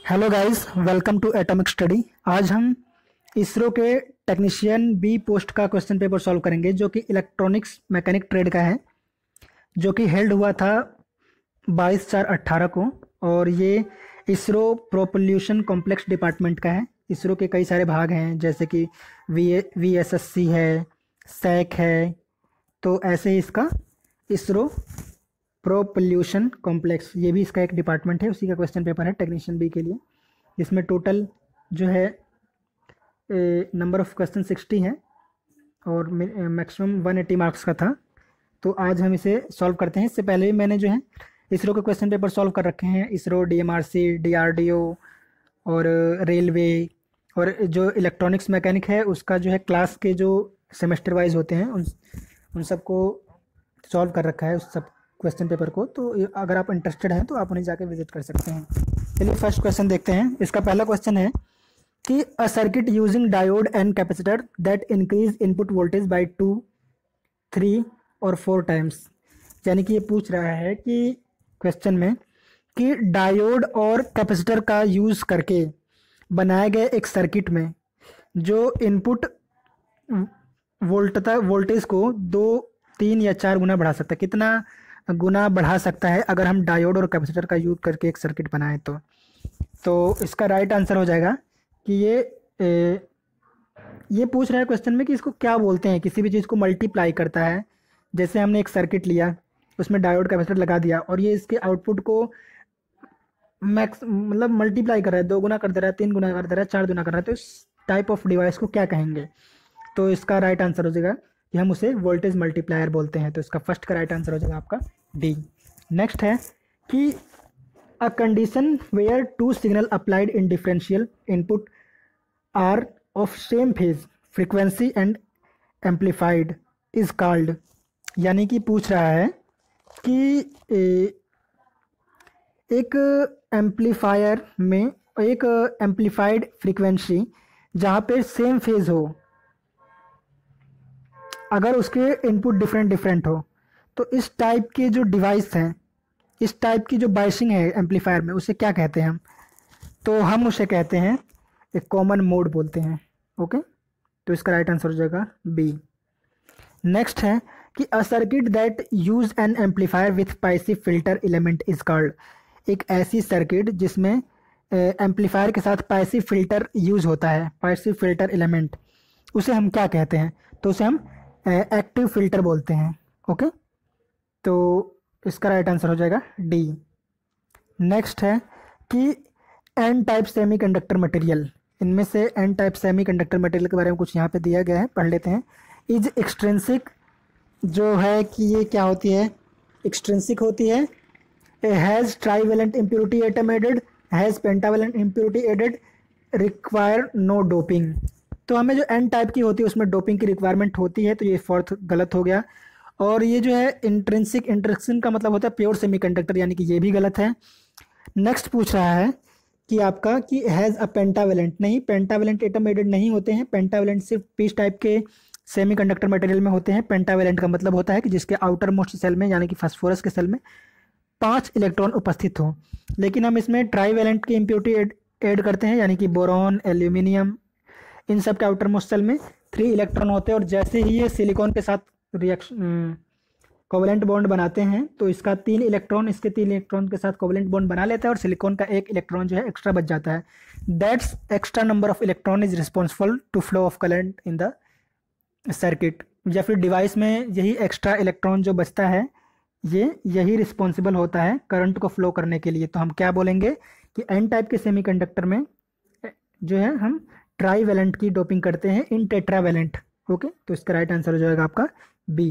Hello guys, welcome to atomic study. आज हम ISRO के टेक्नीशियन बी पोस्ट का क्वेश्चन पेपर सॉल्व करेंगे, जो कि इलेक्ट्रॉनिक्स मैकेनिक ट्रेड का है, जो कि हेल्ड हुआ था 22/4/18 को। और ये इसरो प्रोपल्यूशन कॉम्प्लेक्स डिपार्टमेंट का है। इसरो के कई सारे भाग हैं, जैसे कि VSSC है, सैक है। तो ऐसे ही इसका इसरो प्रोपल्यूशन कॉम्प्लेक्स, ये भी इसका एक डिपार्टमेंट है, उसी का क्वेश्चन पेपर है टेक्नीशियन बी के लिए, जिसमें टोटल जो है नंबर ऑफ क्वेश्चन 60 है और मैक्सिमम 180 मार्क्स का था। तो आज हम इसे सॉल्व करते हैं। इससे पहले भी मैंने जो है इसरो के क्वेश्चन पेपर सॉल्व कर रखे हैं। इसरो, DMRC, DRDO और रेलवे, और जो इलेक्ट्रॉनिक्स मैकेनिक है उसका जो है क्लास के जो सेमेस्टर वाइज होते हैं उन सबको सॉल्व कर रखा है, उस सब क्वेश्चन पेपर को। तो अगर आप इंटरेस्टेड हैं तो आप उन्हें जाके विजिट कर सकते हैं। चलिए फर्स्ट क्वेश्चन देखते हैं। इसका पहला क्वेश्चन है कि a circuit using diode and capacitor that increase input voltage by 2, 3 और 4 टाइम्स। यानी कि ये पूछ रहा है कि क्वेश्चन में कि डायोड और कैपेसिटर का यूज़ करके बनाए गए एक सर्किट में जो इनपुट वोल्टेज को 2, 3 या 4 गुना बढ़ा सकता है, कितना गुना बढ़ा सकता है अगर हम डायोड और कैपेसिटर का यूज करके एक सर्किट बनाएं। तो इसका राइट आंसर हो जाएगा कि ये पूछ रहा है क्वेश्चन में कि इसको क्या बोलते हैं। किसी भी चीज़ को मल्टीप्लाई करता है, जैसे हमने एक सर्किट लिया, उसमें डायोड कैपेसिटर लगा दिया और ये इसके आउटपुट को मैक्स मतलब मल्टीप्लाई कर रहा है, 2 गुना कर दे रहा है, 3 गुना कर दे रहा है, 4 गुना कर रहा है। तो इस टाइप ऑफ डिवाइस को क्या कहेंगे? तो इसका राइट आंसर हो जाएगा कि हम उसे वोल्टेज मल्टीप्लायर बोलते हैं। तो इसका फर्स्ट का राइट आंसर हो जाएगा आपका डी। नेक्स्ट है कि a condition where 2 signal applied in differential input are of same phase, frequency and amplified is called. यानी कि पूछ रहा है कि एक एम्पलीफायर में एक एम्पलीफाइड फ्रीक्वेंसी जहाँ पे सेम फेज हो, अगर उसके इनपुट डिफरेंट हो, तो इस टाइप के जो डिवाइस हैं, इस टाइप की जो बाइसिंग है एम्पलीफायर में, उसे क्या कहते हैं हम? तो हम उसे कहते हैं एक कॉमन मोड बोलते हैं। ओके, तो इसका राइट आंसर हो जाएगा बी। नेक्स्ट है कि a circuit that use an amplifier with passive filter element is called. एक ऐसी सर्किट जिसमें एम्पलीफायर के साथ पैसिव फिल्टर यूज होता है, पैसिव फिल्टर एलिमेंट, उसे हम क्या कहते हैं? तो उसे हम एक्टिव फिल्टर बोलते हैं। ओके, तो इसका राइट आंसर हो जाएगा डी। नेक्स्ट है कि एन टाइप सेमीकंडक्टर मटेरियल, इनमें से एन टाइप सेमीकंडक्टर मटेरियल के बारे में कुछ यहाँ पे दिया गया है, पढ़ लेते हैं। इज एक्सट्रिंसिक, जो है कि ये क्या होती है? एक्सट्रिंसिक होती है। Has trivalent impurity atom added, has pentavalent impurity added, require no doping. तो हमें जो एन टाइप की होती है उसमें डोपिंग की रिक्वायरमेंट होती है, तो ये फोर्थ गलत हो गया। और ये जो है इंट्रिंसिक, इंट्रिंसिक का मतलब होता है प्योर सेमीकंडक्टर, यानी कि ये भी गलत है। नेक्स्ट पूछ रहा है कि आपका कि हैज़ अ पेंटावेलेंट, नहीं, पेंटावेलेंट एटम एडेड नहीं होते हैं। पेंटावेलेंट सिर्फ पीस टाइप के सेमीकंडक्टर मटेरियल में होते हैं। पेंटावेलेंट का मतलब होता है कि जिसके आउटर मोस्ट सेल में, यानी कि फास्फोरस के सेल में 5 इलेक्ट्रॉन उपस्थित हो। लेकिन हम इसमें ट्राईवेलेंट की इम्प्योरिटी ऐड करते हैं, यानी कि बोरॉन, एल्यूमिनियम, इन सब के आउटर मोस्ट सेल में 3 इलेक्ट्रॉन होते हैं। और जैसे ही ये सिलिकॉन के साथ रिएक्शन कोवेलेंट बॉन्ड बनाते हैं, तो इसका 3 इलेक्ट्रॉन इसके 3 इलेक्ट्रॉन के साथ कोवेलेंट बॉन्ड बना लेता है और सिलिकॉन का 1 इलेक्ट्रॉन जो है एक्स्ट्रा बच जाता है। That's extra number of electron is responsible to flow of current in the circuit. या फिर डिवाइस में यही एक्स्ट्रा इलेक्ट्रॉन जो बचता है, यही रिस्पॉन्सिबल होता है करंट को फ्लो करने के लिए। तो हम क्या बोलेंगे कि एन टाइप के सेमीकंडक्टर में जो है हम ट्राईवेलेंट की डोपिंग करते हैं इन टेट्रावेलेंट। ओके, तो इसका राइट आंसर हो जाएगा आपका बी।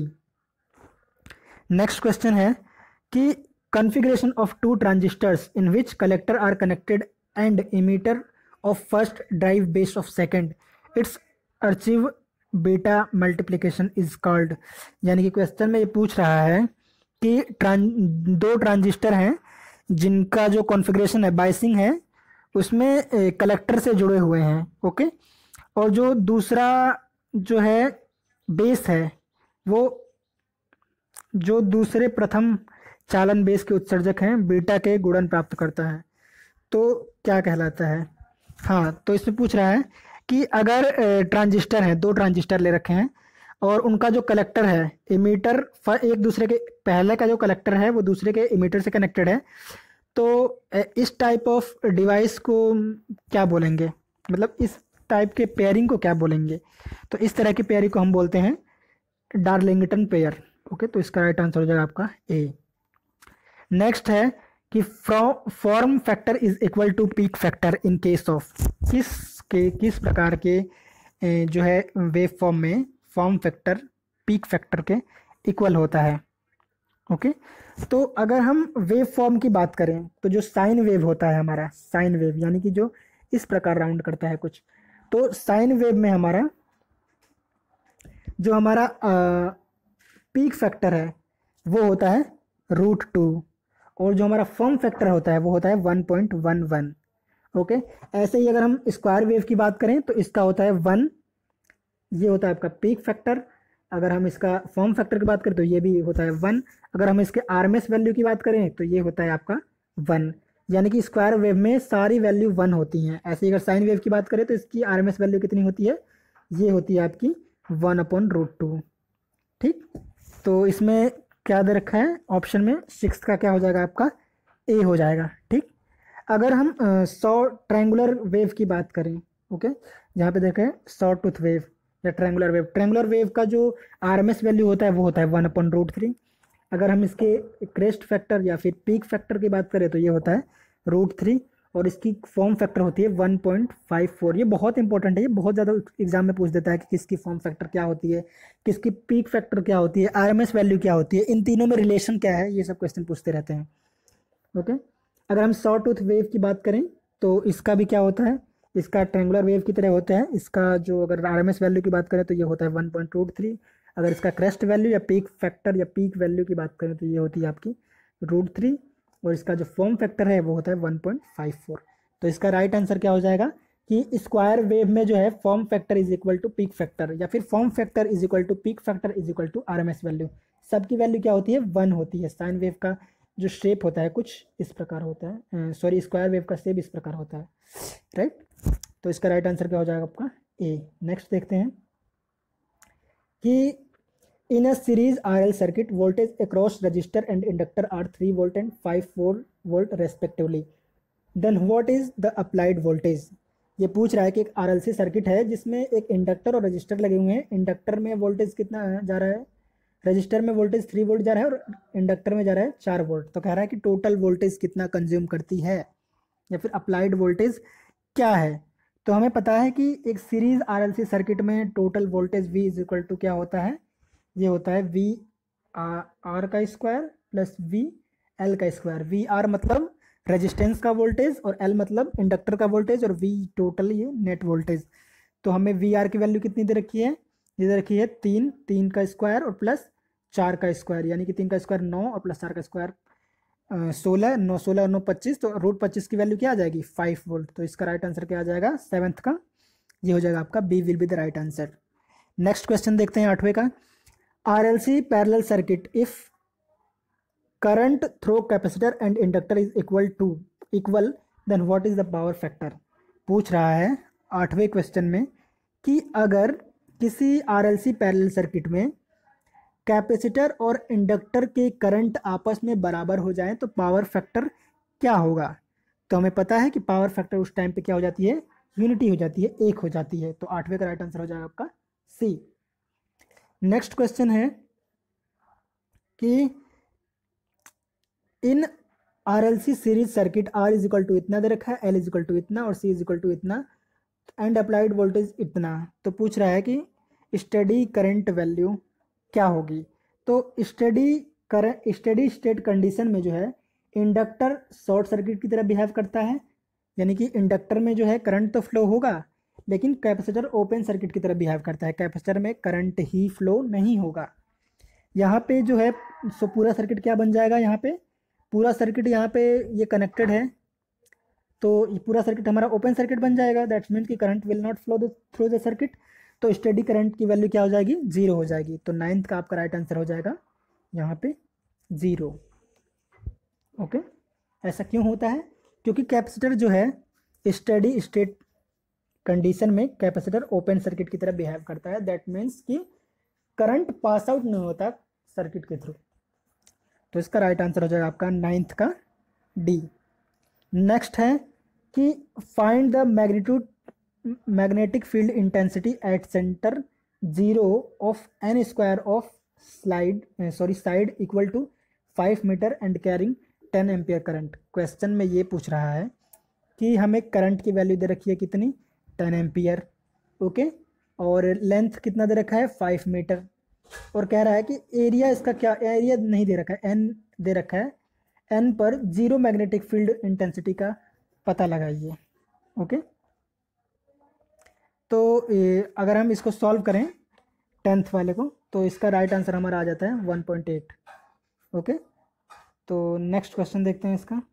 नेक्स्ट क्वेश्चन है कि configuration of 2 transistors in which collector are connected and emitter of first drive base of second, it's achieve beta multiplication is called. यानी कि क्वेश्चन में ये पूछ रहा है कि 2 ट्रांजिस्टर हैं जिनका जो कॉन्फ़िगरेशन है, बाइसिंग है, उसमें कलेक्टर से जुड़े हुए हैं। ओके, और जो दूसरा जो है बेस है, वो जो दूसरे प्रथम चालन बेस के उत्सर्जक हैं बीटा के गुणन प्राप्त करता है। तो क्या कहलाता है? हाँ, तो इसमें पूछ रहा है कि अगर ट्रांजिस्टर है, दो ट्रांजिस्टर ले रखे हैं और उनका जो कलेक्टर है इमीटर एक दूसरे के, पहले का जो कलेक्टर है वो दूसरे के इमीटर से कनेक्टेड है, तो इस टाइप ऑफ डिवाइस को क्या बोलेंगे? मतलब इस टाइप के पेयरिंग को क्या बोलेंगे? तो इस तरह की पेयरिंग को हम बोलते हैं डार्लिंगटन पेयर। ओके, तो इसका राइट आंसर हो जाएगा आपका ए। नेक्स्ट है कि form factor is equal to peak factor in case of, किस प्रकार के जो है वेव फॉर्म में फॉर्म फैक्टर पीक फैक्टर के इक्वल होता है। ओके, तो अगर हम वेव फॉर्म की बात करें तो जो साइन वेव होता है हमारा, साइन वेव यानी कि जो इस प्रकार राउंड करता है कुछ, तो साइन वेव में हमारा जो हमारा पीक फैक्टर है वो होता है √2 और जो हमारा फॉर्म फैक्टर होता है वो होता है 1.11। ओके, ऐसे ही अगर हम स्क्वायर वेव की बात करें तो इसका होता है 1, ये होता है आपका पीक फैक्टर। अगर हम इसका फॉर्म फैक्टर की बात करें तो ये भी होता है 1। अगर हम इसके आरएमएस वैल्यू की बात करें तो ये होता है आपका 1, यानी कि स्क्वायर वेव में सारी वैल्यू 1 होती हैं। ऐसे ही अगर साइन वेव की बात करें तो इसकी आरएमएस वैल्यू कितनी होती है? ये होती है आपकी 1/√2। ठीक, तो इसमें क्या दे रखा है ऑप्शन में? 6 का क्या हो जाएगा आपका? ए हो जाएगा। ठीक, अगर हम 100 ट्रायंगुलर वेव की बात करें, ओके, जहाँ पे देखें सॉ टूथ वेव या ट्रायंगुलर वेव का जो आरएमएस वैल्यू होता है वो होता है 1/√3। अगर हम इसके क्रेस्ट फैक्टर या फिर पीक फैक्टर की बात करें तो ये होता है √3 और इसकी फॉर्म फैक्टर होती है 1.54। ये बहुत इंपॉर्टेंट है, ये बहुत ज़्यादा एग्जाम में पूछ देता है कि किसकी फॉर्म फैक्टर क्या होती है, किसकी पीक फैक्टर क्या होती है, आरएमएस वैल्यू क्या होती है, इन तीनों में रिलेशन क्या है, ये सब क्वेश्चन पूछते रहते हैं। ओके, अगर हम सॉ टूथ वेव की बात करें तो इसका भी क्या होता है? इसका ट्रायंगुलर वेव की तरह होता है। इसका जो अगर आरएमएस वैल्यू की बात करें तो ये होता है 1.3। अगर इसका क्रेस्ट वैल्यू या पीक फैक्टर या पीक वैल्यू की बात करें तो ये होती है आपकी √3 और इसका जो फॉर्म फैक्टर है वो होता है 1.54। तो इसका राइट आंसर क्या हो जाएगा कि स्क्वायर वेव में जो है form factor is equal to peak factor या फिर form factor is equal to peak factor is equal to RMS value, सबकी वैल्यू क्या होती है? 1 होती है। साइन वेव का जो शेप होता है कुछ इस प्रकार होता है, सॉरी स्क्वायर वेव का शेप इस प्रकार होता है, राइट। तो इसका राइट आंसर क्या हो जाएगा आपका? ए। नेक्स्ट देखते हैं कि in a series RL circuit voltage across resistor and inductor are 3 volt and 4 volt respectively, then what is the applied voltage? ये पूछ रहा है कि एक RLC सर्किट है जिसमें एक इंडक्टर और रजिस्टर लगे हुए हैं। इंडक्टर में वोल्टेज कितना जा रहा है? रजिस्टर में वोल्टेज 3 वोल्ट जा रहा है और इंडक्टर में जा रहा है 4 वोल्ट। तो कह रहा है कि टोटल वोल्टेज कितना कंज्यूम करती है या फिर अप्लाइड वोल्टेज क्या है। तो हमें पता है कि एक सीरीज RLC सर्किट में total voltage V is equal to क्या होता है? ये होता है V R का स्क्वायर प्लस V L का स्क्वायर। V R मतलब रेजिस्टेंस का वोल्टेज और L मतलब इंडक्टर का वोल्टेज और V टोटल ये नेट वोल्टेज। तो हमें V R की वैल्यू कितनी दे रखी है? ये दे रखी है 3 का स्क्वायर और प्लस 4 का स्क्वायर, यानी कि 3 का स्क्वायर 9 और प्लस 4 का स्क्वायर 16, 9 16 और 9 25। तो √25 की वैल्यू क्या आ जाएगी? 5 वोल्ट। तो इसका राइट आंसर क्या आ जाएगा? 7th का ये हो जाएगा आपका B will be the right answer. Next question देखते हैं 8वें का। RLC parallel circuit if current through capacitor and inductor is equal then what is the power factor. पूछ रहा है 8वें क्वेश्चन में कि अगर किसी RLC पैरेलल सर्किट में कैपेसिटर और इंडक्टर के करंट आपस में बराबर हो जाएं तो पावर फैक्टर क्या होगा। तो हमें पता है कि पावर फैक्टर उस टाइम पे क्या हो जाती है? यूनिटी हो जाती है, 1 हो जाती है। तो 8वें का राइट आंसर हो जाएगा आपका सी। नेक्स्ट क्वेश्चन है कि in RLC series circuit R is equal to इतना दे रखा है, L इज इक्वल टू इतना और C इज इक्वल टू इतना एंड अप्लाइड वोल्टेज इतना। तो पूछ रहा है कि स्टेडी करंट वैल्यू क्या होगी। तो स्टेडी स्टेट कंडीशन में जो है इंडक्टर शॉर्ट सर्किट की तरह बिहेव करता है, यानी कि इंडक्टर में जो है करंट तो फ्लो होगा लेकिन कैपेसिटर ओपन सर्किट की तरह बिहेव करता है, कैपेसिटर में करंट ही फ्लो नहीं होगा। यहाँ पे जो है सो पूरा सर्किट क्या बन जाएगा? यहाँ पे पूरा सर्किट यहाँ पे ये कनेक्टेड है तो ये पूरा सर्किट हमारा ओपन सर्किट बन जाएगा। दैट्स मीन कि current will not flow through the circuit. तो स्टेडी करंट की वैल्यू क्या हो जाएगी? 0 हो जाएगी। तो 9th का आपका राइट आंसर हो जाएगा यहाँ पे 0। ओके, ऐसा क्यों होता है? क्योंकि कैपेसिटर जो है स्टेडी स्टेट कंडीशन में कैपेसिटर ओपन सर्किट की तरह बिहेव करता है, दैट मीन्स कि करंट पास आउट नहीं होता सर्किट के थ्रू। तो इसका राइट आंसर हो जाएगा आपका 9th का डी। नेक्स्ट है कि find the magnitude magnetic field intensity at centre zero of an square of side equal to 5 metre and carrying 10 ampere current. Question में ये पूछ रहा है कि हमें करंट की वैल्यू दे रखी है कितनी, 10 एम्पियर, ओके, और लेंथ कितना दे रखा है 5 मीटर, और कह रहा है कि एरिया इसका क्या, एरिया नहीं दे रखा है, एन दे रखा है, एन पर जीरो मैग्नेटिक फील्ड इंटेंसिटी का पता लगाइए, ओके। तो अगर हम इसको सॉल्व करें 10th वाले को, तो इसका राइट आंसर हमारा आ जाता है 1.8, ओके। तो नेक्स्ट क्वेश्चन देखते हैं इसका।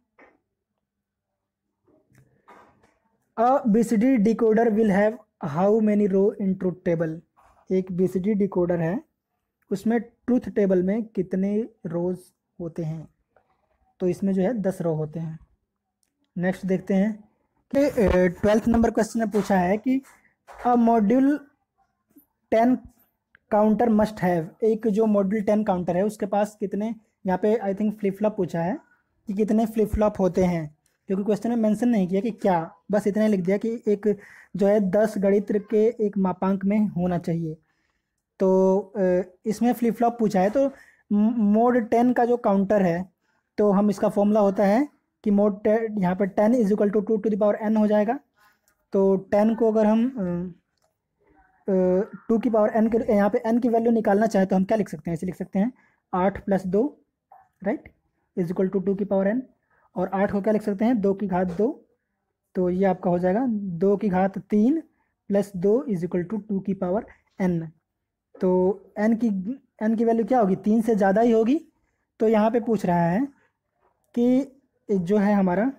A BCD decoder will have how many row in truth table. एक बीसीडी डिकोडर है, उसमें ट्रूथ टेबल में कितने रोज होते हैं, तो इसमें जो है 10 रो होते हैं। नेक्स्ट देखते हैं कि 12th नंबर क्वेश्चन में पूछा है कि a module 10 counter must have, एक जो मॉड्यूल 10 काउंटर है उसके पास कितने, यहाँ पे आई थिंक फ्लिप फ्लॉप पूछा है कि कितने फ्लिप फ्लॉप होते हैं, क्योंकि क्वेश्चन में मेंशन नहीं किया कि क्या, बस इतना लिख दिया कि एक जो है 10 गणित के एक मापांक में होना चाहिए। तो इसमें फ्लिप फ्लॉप पूछा है, तो मोड 10 का जो काउंटर है, तो हम इसका फॉर्मूला होता है कि मोड यहाँ पर 10 is equal to 2 to the power n हो जाएगा। तो 10 को अगर हम 2 की पावर n के, यहाँ पे n की वैल्यू निकालना चाहे तो हम क्या लिख सकते हैं, इसे लिख सकते हैं 8 + 2, राइट, इज इक्वल टू 2 की पावर n, और 8 को क्या लिख सकते हैं 2 की घात 2, तो ये आपका हो जाएगा 2 की घात 3 + 2 इज इक्वल टू 2 की पावर n। तो n की वैल्यू क्या होगी, 3 से ज़्यादा ही होगी। तो यहाँ पे पूछ रहा है कि जो है हमारा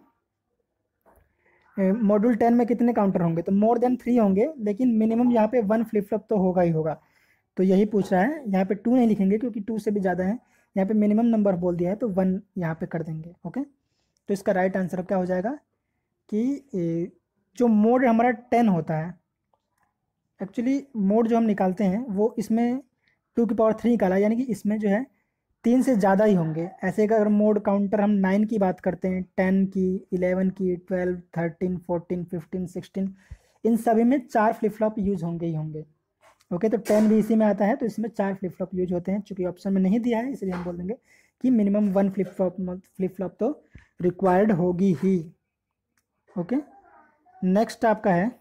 मॉड्यूल 10 में कितने काउंटर होंगे, तो मोर देन 3 होंगे, लेकिन मिनिमम यहाँ पे 1 फ्लिप फ्लॉप तो होगा ही होगा। तो यही पूछ रहा है, यहाँ पे 2 नहीं लिखेंगे क्योंकि 2 से भी ज़्यादा है, यहाँ पे मिनिमम नंबर बोल दिया है तो 1 यहाँ पे कर देंगे, ओके। तो इसका राइट आंसर क्या हो जाएगा कि जो मोड हमारा 10 होता है, एक्चुअली मोड जो हम निकालते हैं वो इसमें 2 की पावर 3 निकाला, यानी कि इसमें जो है 3 से ज़्यादा ही होंगे। ऐसे अगर मोड काउंटर हम 9 की बात करते हैं, 10 की, 11 की, 12, 13, 14, 15, 16, इन सभी में 4 फ्लिप फ्लॉप यूज होंगे ही होंगे, ओके। तो 10 भी इसी में आता है, तो इसमें 4 फ्लिप फ्लॉप यूज होते हैं। चूंकि ऑप्शन में नहीं दिया है इसलिए हम बोल देंगे कि मिनिमम 1 फ्लिप फ्लॉप तो रिक्वायर्ड होगी ही, ओके। नेक्स्ट आपका है,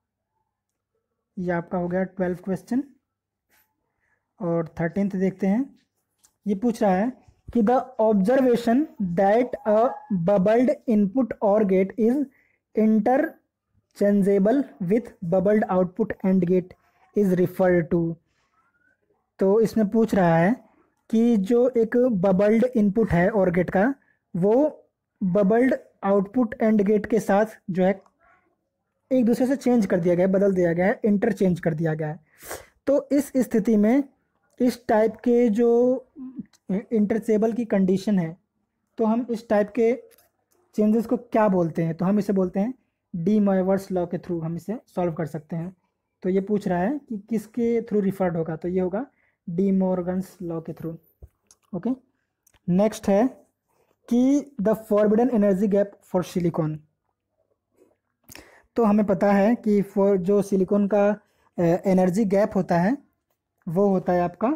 ये आपका हो गया 12th क्वेश्चन, और 13th देखते हैं। ये पूछ रहा है कि the observation that a bubbled input OR gate is interchangeable with bubbled output AND gate is referred to. तो इसमें पूछ रहा है कि जो एक बबल्ड इनपुट है और गेट का, वो बबल्ड आउटपुट एंड गेट के साथ जो है एक दूसरे से चेंज कर दिया गया है, बदल दिया गया है, इंटरचेंज कर दिया गया है। तो इस स्थिति में इस टाइप के जो इंटरचेबल की कंडीशन है, तो हम इस टाइप के चेंजेस को क्या बोलते हैं, तो हम इसे बोलते हैं डी मॉर्गन्स लॉ के थ्रू हम इसे सॉल्व कर सकते हैं। तो ये पूछ रहा है कि किसके थ्रू रिफर्ड होगा, तो ये होगा डी मॉर्गन्स लॉ के थ्रू, ओके। नेक्स्ट है कि the forbidden energy gap for silicon. तो हमें पता है कि फॉर जो सिलिकॉन का एनर्जी गैप होता है वो होता है आपका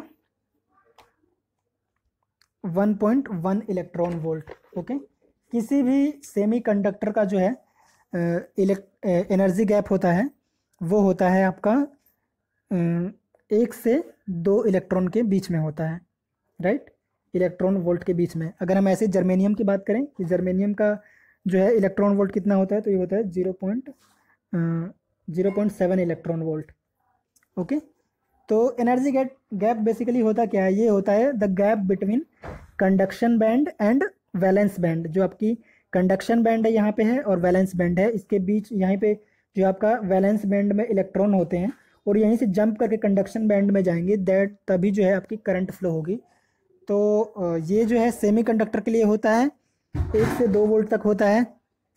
1.1 इलेक्ट्रॉन वोल्ट, ओके। किसी भी सेमीकंडक्टर का जो है एनर्जी गैप होता है वो होता है आपका 1 से 2 इलेक्ट्रॉन के बीच में होता है, राइट, इलेक्ट्रॉन वोल्ट के बीच में। अगर हम ऐसे जर्मेनियम की बात करें कि जर्मेनियम का जो है इलेक्ट्रॉन वोल्ट कितना होता है, तो ये होता है 0.7 इलेक्ट्रॉन वोल्ट, ओके। तो एनर्जी गैप बेसिकली होता क्या है, ये होता है the gap between conduction band and valence band. जो आपकी कंडक्शन बैंड है यहाँ पे है और वैलेंस बैंड है, इसके बीच यहाँ पे जो आपका वैलेंस बैंड में इलेक्ट्रॉन होते हैं और यहीं से जंप करके कंडक्शन बैंड में जाएंगे, दैट तभी जो है आपकी करंट फ्लो होगी। तो ये जो है सेमीकंडक्टर के लिए होता है 1 से 2 वोल्ट तक होता है,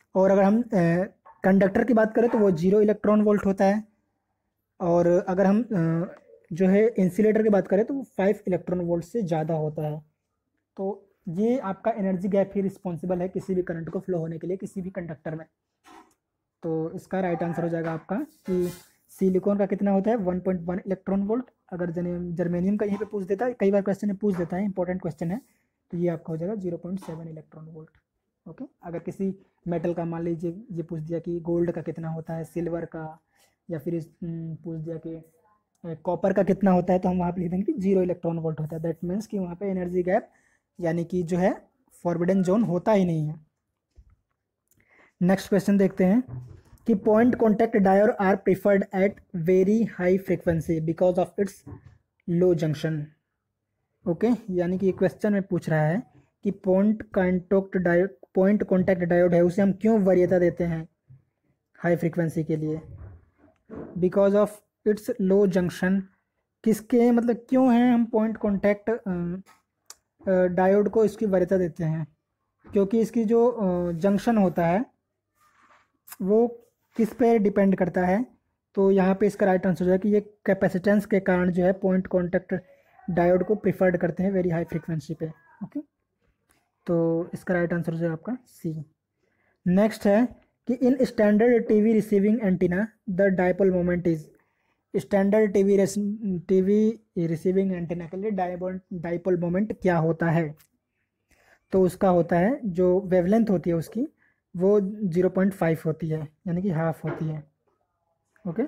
और अगर हम कंडक्टर की बात करें तो वो 0 इलेक्ट्रॉन वोल्ट होता है। और अगर हम जो है इंसुलेटर की बात करें तो वो 5 इलेक्ट्रॉन वोल्ट से ज़्यादा होता है। तो ये आपका एनर्जी गैप ही रिस्पॉन्सिबल है किसी भी करंट को फ्लो होने के लिए किसी भी कंडक्टर में। तो इसका राइट आंसर हो जाएगा आपका कि सिलिकॉन का कितना होता है 1.1 इलेक्ट्रॉन वोल्ट। अगर जर्मेनियम का यहीं पे पूछ देता है, कई बार क्वेश्चन में पूछ देता है, इंपॉर्टेंट क्वेश्चन है, तो ये आपका हो जाएगा 0.7 इलेक्ट्रॉन वोल्ट। ओके, अगर किसी मेटल का मान लीजिए ये पूछ दिया कि गोल्ड का कितना होता है, सिल्वर का, या फिर पूछ दिया कि कॉपर का कितना होता है, तो हम वहाँ पे लिख देंगे कि 0 इलेक्ट्रॉन वोल्ट होता है। दैट मीन्स कि वहाँ पे एनर्जी गैप यानी कि जो है फॉरबिडन जोन होता ही नहीं है। नेक्स्ट क्वेश्चन देखते हैं कि point contact diode are preferred at very high frequency because of its low junction. Okay, यानी कि क्वेश्चन में पूछ रहा है कि पॉइंट कॉन्टैक्ट डायोड है उसे हम क्यों वरीयता देते हैं हाई फ्रीक्वेंसी के लिए, because of its low junction. किसके मतलब क्यों है हम पॉइंट कॉन्टैक्ट डायोड को इसकी वरीयता देते हैं, क्योंकि इसकी जो जंक्शन होता है वो किस पे डिपेंड करता है। तो यहाँ पे इसका राइट आंसर है कि ये कैपेसिटेंस के कारण जो है पॉइंट कॉन्टैक्ट डायोड को प्रिफर्ड करते हैं वेरी हाई फ्रीक्वेंसी पे। ओके, तो इसका राइट आंसर हो जाएगा आपका सी। नेक्स्ट है कि in standard TV receiving antenna the dipole moment is. Standard TV receiving antenna के लिए डायपोल मोमेंट क्या होता है, तो उसका होता है जो वेवलेंथ होती है उसकी वो 0.5 होती है, यानी कि हाफ होती है। ओके,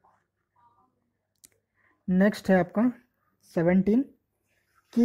नेक्स्ट है आपका 17 कि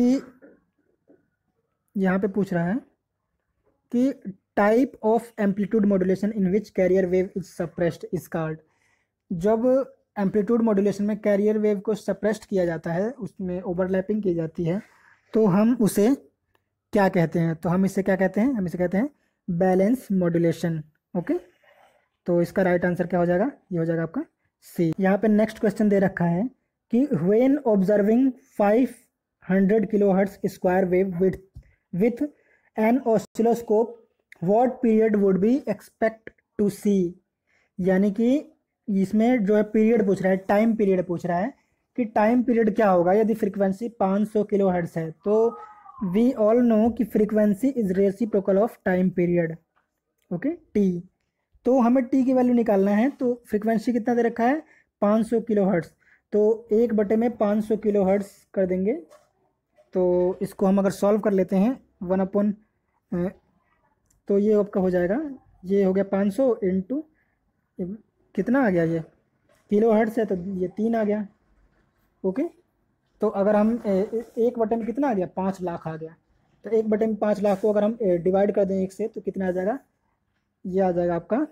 यहाँ पे पूछ रहा है कि type of amplitude modulation in which carrier wave is suppressed is called. जब एम्पलीट्यूड मॉड्यूलेशन में कैरियर वेव को सप्रेस्ड किया जाता है, उसमें ओवरलैपिंग की जाती है, तो हम उसे क्या कहते हैं, तो हम इसे क्या कहते हैं, हम इसे कहते हैं बैलेंस मॉड्यूलेशन। ओके, तो इसका राइट आंसर क्या हो जाएगा, ये हो जाएगा आपका सी। यहाँ पे नेक्स्ट क्वेश्चन दे रखा है कि when observing 500 kilohertz square wave with an oscilloscope what period would be expect to see. यानी कि इसमें जो है पीरियड पूछ रहा है, टाइम पीरियड पूछ रहा है कि टाइम पीरियड क्या होगा यदि फ्रीक्वेंसी 500 किलोहर्ट्ज है। तो वी ऑल नो कि frequency is reciprocal of time period. Okay, T. तो हमें टी की वैल्यू निकालना है, तो फ्रीक्वेंसी कितना दे रखा है 500 किलोहर्ट्ज, तो 1 बटे में 500 किलोहर्ट्ज कर देंगे। तो इसको हम अगर सॉल्व कर लेते हैं 1 तो ये आपका हो जाएगा, ये हो गया 500 इंटू कितना आ गया, ये किलो हर्ट्ज है तो ये 3 आ गया। ओके, तो अगर हम 1 बटे में कितना आ गया 5 लाख आ गया, तो 1 बटे में 5 लाख को अगर हम डिवाइड कर दें 1 से तो कितना आ जाएगा, ये आ जाएगा आपका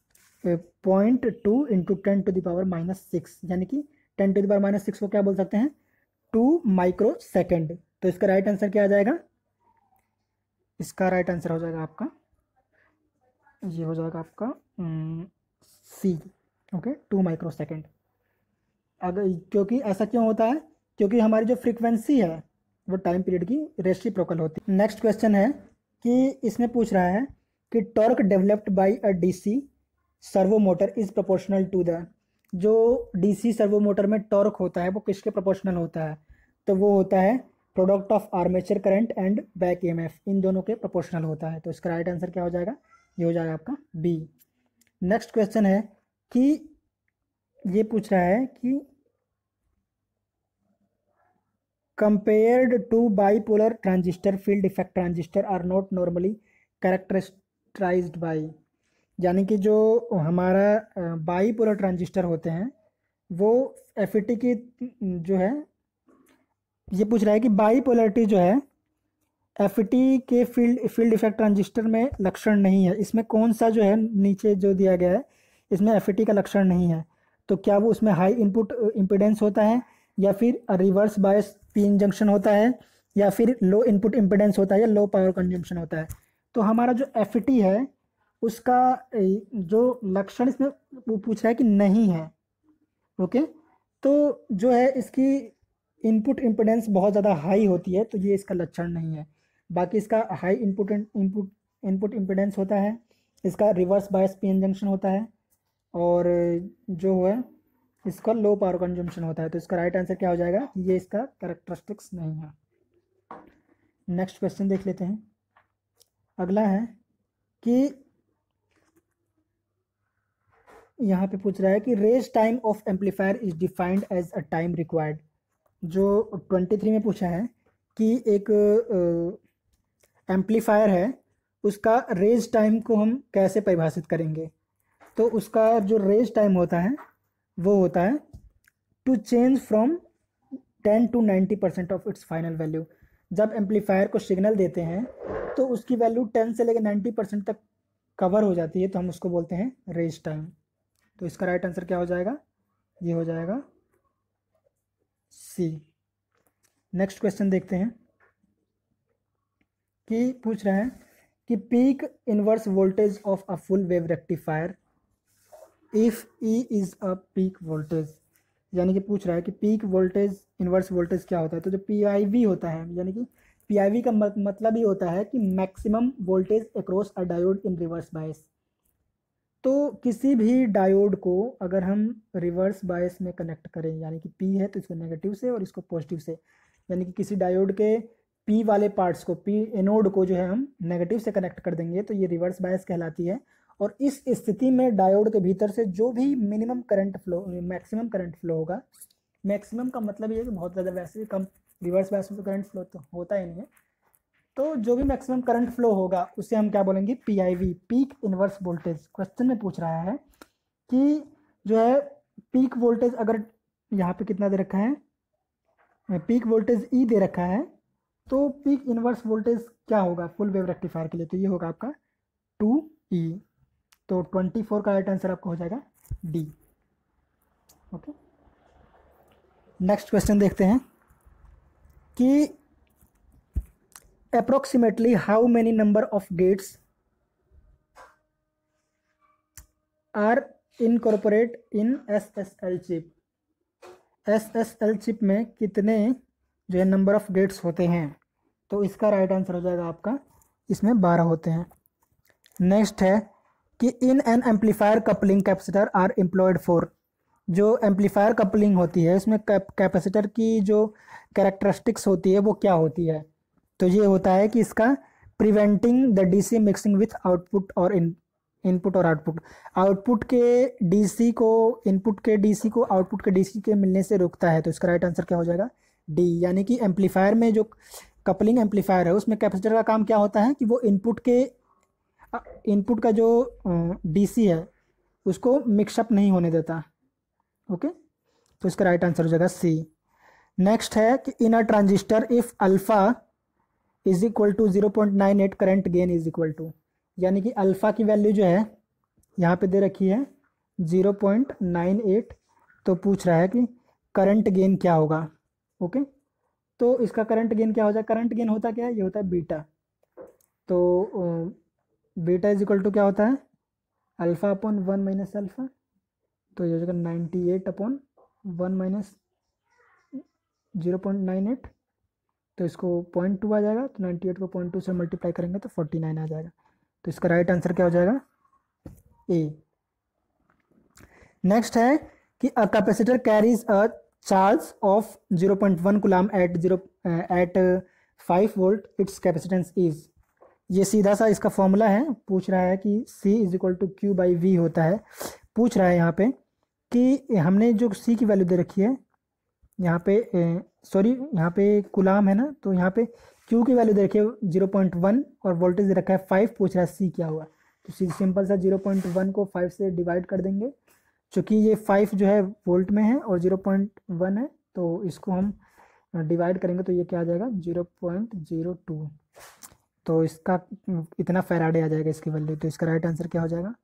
0.2 इंटू 10⁻⁻6, यानी कि 10⁻⁻6 को क्या बोल सकते हैं 2 माइक्रो सेकेंड। तो इसका राइट आंसर क्या आ जाएगा, इसका राइट आंसर हो जाएगा आपका, ये हो जाएगा आपका सी। Okay, 2 micro second. अगर क्योंकि ऐसा क्यों होता है, क्योंकि हमारी जो फ्रीक्वेंसी है वो टाइम पीरियड की रेसिप्रोकल होती है। नेक्स्ट क्वेश्चन है कि इसमें पूछ रहा है कि torque developed by a DC servo motor is proportional to the. जो डीसी सर्वो मोटर में टॉर्क होता है वो किसके प्रोपोर्शनल होता है, तो वो होता है product of armature current and back EMF, इन दोनों के प्रोपोर्शनल होता है। तो इसका राइट आंसर क्या हो जाएगा, ये हो जाएगा आपका बी। नेक्स्ट क्वेश्चन है कि ये पूछ रहा है कि compared to bipolar transistor field effect transistor are not normally characterised by. यानी कि जो हमारा बाईपोलर ट्रांजिस्टर होते हैं वो एफईटी की जो है, ये पूछ रहा है कि बाईपोलरिटी जो है एफईटी के फील्ड इफेक्ट ट्रांजिस्टर में लक्षण नहीं है। इसमें कौन सा जो है नीचे जो दिया गया है इसमें एफईटी का लक्षण नहीं है, तो क्या वो उसमें हाई इनपुट इम्पिडेंस होता है, या फिर रिवर्स बायस पीएन जंक्शन होता है, या फिर लो इनपुट इम्पिडेंस होता है, या लो पावर कंजम्पशन होता है। तो हमारा जो एफईटी है उसका जो लक्षण इसमें वो पूछ रहा है कि नहीं है। ओके, तो जो है इसकी इनपुट इम्पिडेंस बहुत ज़्यादा हाई होती है, तो ये इसका लक्षण नहीं है। बाकी इसका हाई इनपुट इम्पिडेंस होता है, इसका रिवर्स बायस पीएन जंक्शन होता है, और जो है इसका लो पावर कंजम्पशन होता है। तो इसका राइट आंसर क्या हो जाएगा, ये इसका कैरेक्टरिस्टिक्स नहीं है। नेक्स्ट क्वेश्चन देख लेते हैं। अगला है कि यहाँ पे पूछ रहा है कि rise time of amplifier is defined as a time required. जो 23 में पूछा है कि एक एम्पलीफायर है, उसका रेज टाइम को हम कैसे परिभाषित करेंगे। तो उसका जो रेज टाइम होता है वो होता है to change from 10 to 90% of its final value. जब एम्पलीफायर को सिग्नल देते हैं तो उसकी वैल्यू 10 से लेकर 90% तक कवर हो जाती है, तो हम उसको बोलते हैं रेज टाइम। तो इसका राइट आंसर क्या हो जाएगा, ये हो जाएगा सी। नेक्स्ट क्वेश्चन देखते हैं कि पूछ रहा है कि peak inverse voltage of a full wave rectifier if E is a peak voltage. यानी कि पूछ रहा है कि पीक वोल्टेज इनवर्स वोल्टेज क्या होता है। तो जो पीआईवी होता है, यानी कि पीआईवी का मतलब ही होता है कि maximum voltage across a diode in reverse bias. तो किसी भी डायोड को अगर हम रिवर्स बायस में कनेक्ट करें, यानी कि पी है तो इसको नेगेटिव से और इसको पॉजिटिव से, यानी कि किसी डायोड के पी वाले पार्ट्स को, पी एनोड को जो है हम नेगेटिव से कनेक्ट कर देंगे, तो ये रिवर्स बायस कहलाती है। और इस स्थिति में डायोड के भीतर से जो भी minimum current flow, maximum current flow होगा, मैक्सिमम का मतलब ये है कि बहुत ज़्यादा, वैसे भी कम रिवर्स बायस में तो करंट फ्लो तो होता ही नहीं है, तो जो भी मैक्सिमम करंट फ्लो होगा उसे हम क्या बोलेंगे, PIV, peak inverse voltage. Question में पूछ रहा है कि जो है पीक वोल्टेज, अगर यहाँ पे कितना दे रखा है, पीक वोल्टेज ई दे रखा है, तो पीक इनवर्स वोल्टेज क्या होगा फुल वेव रेक्टिफायर के लिए, तो ये होगा आपका 2E। तो 24 का राइट आंसर आपका हो जाएगा डी। ओके, नेक्स्ट क्वेश्चन देखते हैं कि approximately how many number of gates are incorporate in SSL chip। SSL chip में कितने जो है नंबर ऑफ गेट्स होते हैं। तो इसका राइट आंसर हो जाएगा आपका, इसमें 12 होते हैं। नेक्स्ट है कि in an amplifier coupling capacitor are employed for. जो एम्पलीफायर कपलिंग होती है उसमें कैपेसिटर की जो कैरेक्टरिस्टिक्स होती है वो क्या होती है। तो ये होता है कि इसका preventing the DC mixing with output और इनपुट और आउटपुट। आउटपुट के डीसी को, इनपुट के डीसी को आउटपुट के डीसी के मिलने से रोकता है। तो इसका राइट आंसर क्या हो जाएगा, डी। यानी कि एम्पलीफायर में जो कपलिंग एम्पलीफायर है उसमें कैपेसिटर का काम क्या होता है कि वो इनपुट का जो डीसी है उसको मिक्सअप नहीं होने देता। ओके, तो इसका राइट आंसर हो जाएगा सी। नेक्स्ट है कि in a transistor if alpha is equal to 0.98 current gain is equal to, यानी कि अल्फा की वैल्यू जो है यहाँ पे दे रखी है 0.98, तो पूछ रहा है कि करंट गेन क्या होगा। ओके, तो इसका करंट गेन क्या हो जाएगा, करंट गेन होता क्या है, ये होता है बीटा। तो बीटा इज इक्वल टू क्या होता है, अल्फा अपॉन 1 माइनस अल्फा, तो ये हो जाएगा 98 अपॉन 1 माइनस 0.98, तो इसको 0.2 आ जाएगा। तो 98 को 0.2 से मल्टीप्लाई करेंगे तो 49 आ जाएगा। तो इसका राइट आंसर क्या हो जाएगा, ए। नेक्स्ट है कि a capacitor carries a charge of 0.1 coulomb at 5 volt, its capacitance is. ये सीधा सा इसका फॉर्मूला है। पूछ रहा है कि C is equal to Q by V होता है। पूछ रहा है यहाँ पे कि हमने जो C की वैल्यू दे रखी है यहाँ पे, सॉरी यहाँ पे कूलम है ना, तो यहाँ पे Q की वैल्यू दे रखी है 0.1 और वोल्टेज दे रखा है 5। पूछ रहा है C क्या हुआ, तो सिंपल सा 0.1 को 5 से डिवाइड कर देंगे, चूँकि ये 5 जो है वोल्ट में है और 0.1 है, तो इसको हम डिवाइड करेंगे तो ये क्या आ जाएगा 0.02, तो इसका इतना फैराडे आ जाएगा इसकी वैल्यू। तो इसका राइट आंसर क्या हो जाएगा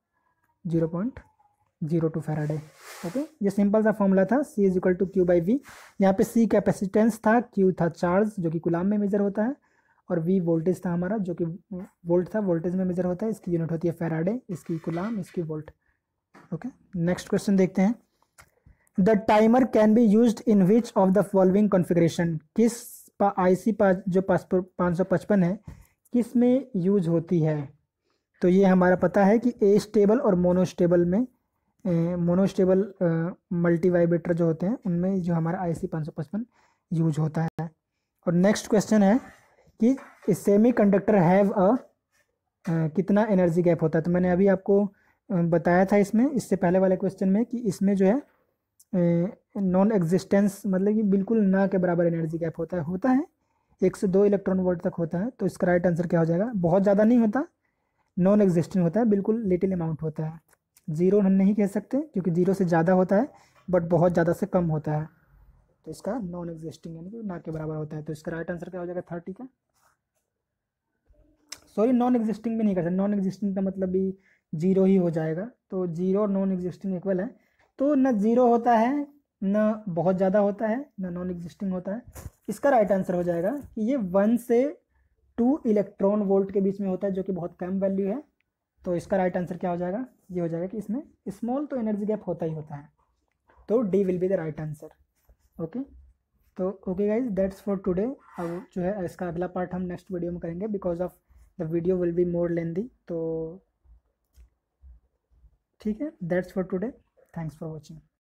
0.02 फैराडे। ओके, ये सिंपल सा फॉर्मूला था, C is equal to Q by V. यहाँ पे C कैपेसिटेंस था, Q था चार्ज जो कि कूलम में मेजर होता है, और V वोल्टेज था हमारा जो कि वोल्ट था, वोल्टेज में मेजर होता है। इसकी यूनिट होती है फैराडे, इसकी कूलम, इसकी वोल्ट। ओके, नेक्स्ट क्वेश्चन देखते हैं। The timer can be used in which of the following configuration. किस IC जो 555 है किस में यूज होती है। तो ये हमारा पता है कि ए स्टेबल और मोनोस्टेबल में, मोनोस्टेबल मल्टी वाइब्रेटर जो होते हैं उनमें जो हमारा IC 555 यूज होता है। और नेक्स्ट क्वेश्चन है कि सेमी कंडक्टर हैव अ कितना एनर्जी गैप होता है। तो मैंने अभी आपको बताया था इसमें, इससे पहले वाले क्वेश्चन में, कि इसमें जो है नॉन एग्जिस्टेंस मतलब कि बिल्कुल ना के बराबर एनर्जी गैप होता है 1 से 2 इलेक्ट्रॉन वोल्ट तक होता है। तो इसका राइट आंसर क्या हो जाएगा? बहुत ज़्यादा नहीं होता, नॉन एग्जिस्टिंग होता है, बिल्कुल लिटिल अमाउंट होता है। जीरो हम नहीं कह सकते क्योंकि जीरो से ज़्यादा होता है, बट बहुत ज़्यादा से कम होता है। तो इसका नॉन एग्जिस्टिंग यानी कि ना के बराबर होता है। तो इसका राइट आंसर क्या हो जाएगा? 30 का। सॉरी, नॉन एग्जिस्टिंग भी नहीं कर सकते, नॉन एग्जिस्टिंग का मतलब भी जीरो ही हो जाएगा। तो जीरो और नॉन एग्जिस्टिंग इक्वल है, तो न जीरो होता है, न बहुत ज़्यादा होता है, न नॉन एग्जिस्टिंग होता है। इसका राइट आंसर हो जाएगा कि ये 1 से 2 इलेक्ट्रॉन वोल्ट के बीच में होता है, जो कि बहुत कम वैल्यू है। तो इसका राइट आंसर क्या हो जाएगा? ये हो जाएगा कि इसमें स्मॉल तो एनर्जी गैप होता ही होता है। तो D will be the right answer. Okay, तो okay guys, that's for today. अब जो है इसका अगला पार्ट हम नेक्स्ट वीडियो में करेंगे, because of the video will be more lengthy. तो ठीक है, that's for today, thanks for watching.